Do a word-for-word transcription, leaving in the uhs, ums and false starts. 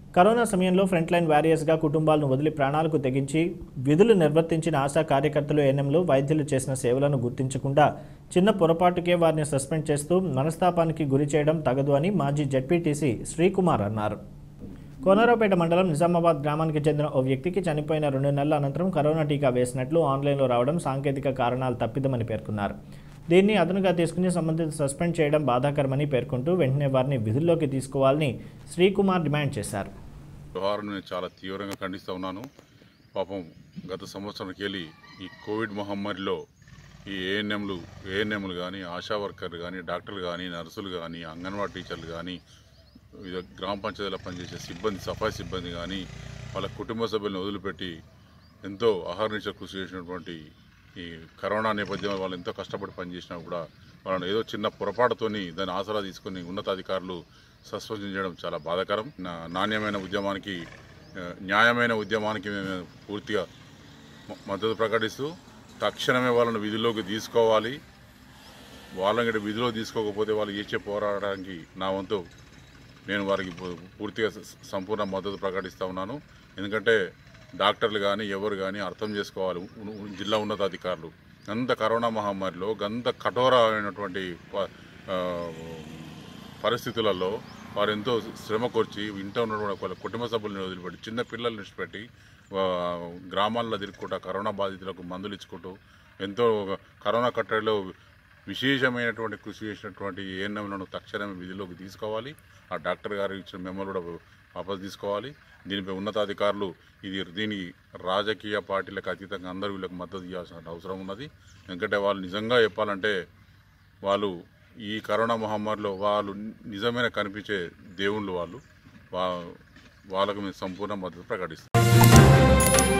Corona సమయంలో front line వారియర్స్గా కుటుంబాలను వదిలి ప్రాణాలకు తెగించి విధులు నిర్వర్తించిన ఆశా కార్యకర్తలు ఏఎన్ఎంలు వైద్యులు చేసిన సేవలను గుర్తించకుండా చిన్న పొరపాటుకే వారిని సస్పెండ్ చేస్తూ మనస్తాపానికి గురి చేయడం తగదు అని మాజీ జెడ్పీటీసీ శ్రీకుమార్ అన్నారు. కోనరావుపేట మండలం నిజామాబాద్ గ్రామానికి చెందిన ఓ వ్యక్తికి చనిపోయిన రెండు నెలల అనంతరం కరోనా టీకా వేసినట్లు ఆన్లైన్లో రావడం సాంకేతిక కారణాలు తప్పిదమని పేర్కొన్నారు. దీన్ని అదనుగా తీసుకుని సంబంధిత సస్పెండ్ చేయడం బాధాకరమని పేర్కొంటూ వెంటనే వారిని విధుల్లోకి తీసుకోవాలని శ్రీకుమార్ డిమాండ్ చేశారు. వ్యవహారాన్ని నేను చాలా తీవ్రంగా ఖండిస్తూ ఉన్నాను. పాపం గత సంవత్సరానికి వెళ్ళి ఈ కోవిడ్ మహమ్మారిలో ఈ ఏఎన్ఎంలు ఏఎన్ఎంలు కానీ ఆశా వర్కర్లు కానీ డాక్టర్లు కానీ నర్సులు కానీ అంగన్వాడీ టీచర్లు కానీ గ్రామ పంచాయతీలో పనిచేసే సిబ్బంది సఫాయి సిబ్బంది కానీ వాళ్ళ కుటుంబ సభ్యులను వదిలిపెట్టి ఎంతో అహర్నిశ కృషి చేసినటువంటి ఈ కరోనా నేపథ్యంలో వాళ్ళు ఎంతో కష్టపడి పనిచేసినా కూడా వాళ్ళని ఏదో చిన్న పొరపాటుతోని దాన్ని ఆసరా తీసుకుని ఉన్నతాధికారులు సస్పెండ్ చేయడం చాలా బాధాకరం. నాణ్యమైన ఉద్యమానికి న్యాయమైన ఉద్యమానికి మేము పూర్తిగా మద్దతు ప్రకటిస్తూ తక్షణమే వాళ్ళని విధుల్లోకి తీసుకోవాలి. వాళ్ళని విధిలో తీసుకోకపోతే వాళ్ళు చేసే పోరాడడానికి నా వంతు నేను వారికి పూర్తిగా సంపూర్ణ మద్దతు ప్రకటిస్తూ ఉన్నాను. ఎందుకంటే డాక్టర్లు కానీ ఎవరు కానీ అర్థం చేసుకోవాలి. జిల్లా ఉన్నతాధికారులు గంత కరోనా మహమ్మారిలో గంత కఠోరమైనటువంటి పరిస్థితులలో వారు ఎంతో శ్రమ కూర్చి ఇంట్లో ఉన్నటువంటి వాళ్ళ కుటుంబ సభ్యులను వదిలిపెట్టి చిన్న పిల్లల్ని విడిచిపెట్టి గ్రామాల్లో తిరుగుకుంటూ కరోనా బాధితులకు మందులు ఇచ్చుకుంటూ ఎంతో కరోనా కట్టడిలో విశేషమైనటువంటి కృషి చేసినటువంటి ఏఎన్ఎంలను తక్షణమే విధిలోకి తీసుకోవాలి. ఆ డాక్టర్ గారు ఇచ్చిన మెమోలు కూడా వాపసు తీసుకోవాలి. దీనిపై ఉన్నతాధికారులు ఇది దీనికి రాజకీయ పార్టీలకు అతీతంగా అందరూ వీళ్ళకి మద్దతు ఇవ్వాల్సిన అవసరం ఉన్నది. ఎందుకంటే వాళ్ళు నిజంగా చెప్పాలంటే వాళ్ళు ఈ కరోనా మహమ్మారిలో వాళ్ళు నిజమైన కనిపించే దేవుళ్ళు వాళ్ళు వాళ్ళకు మేము సంపూర్ణ మద్దతు ప్రకటిస్తాం.